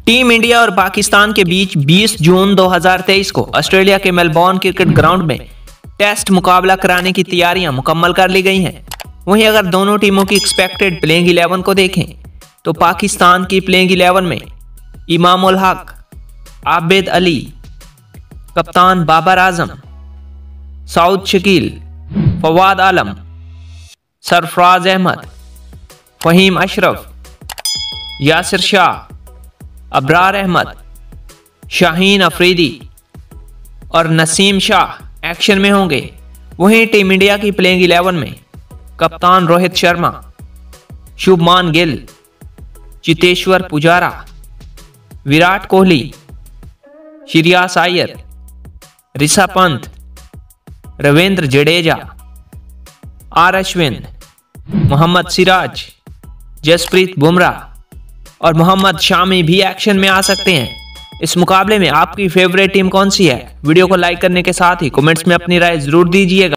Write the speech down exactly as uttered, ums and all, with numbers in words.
Team India और पाकिस्तान के बीच बीस जून दो हज़ार तेईस को ऑस्ट्रेलिया के मेलबोर्न क्रिकेट ग्राउंड में टेस्ट मुकाबला कराने की तैयारियां मुकम्मल कर ली गई हैं। वहीं अगर दोनों टीमों की एक्सपेक्टेड प्लेइंग इलेवन को देखें तो पाकिस्तान की प्लेइंग इलेवन में इमाम उल हक, आबिद अली, कप्तान बाबर आजम, सऊद शकील, फवाद आलम, सरफराज अहमद, फहीम अशरफ, यासिर शाह, अबरार अहमद, शाहीन अफरीदी और नसीम शाह एक्शन में होंगे। वहीं टीम इंडिया की प्लेइंग इलेवन में कप्तान रोहित शर्मा, शुभमान गिल, चेतेश्वर पुजारा, विराट कोहली, श्रेयस अय्यर, ऋषभ पंत, रविंद्र जडेजा, आर अश्विन, मोहम्मद सिराज, जसप्रीत बुमराह और मोहम्मद शामी भी एक्शन में आ सकते हैं। इस मुकाबले में आपकी फेवरेट टीम कौन सी है? वीडियो को लाइक करने के साथ ही कमेंट्स में अपनी राय जरूर दीजिएगा।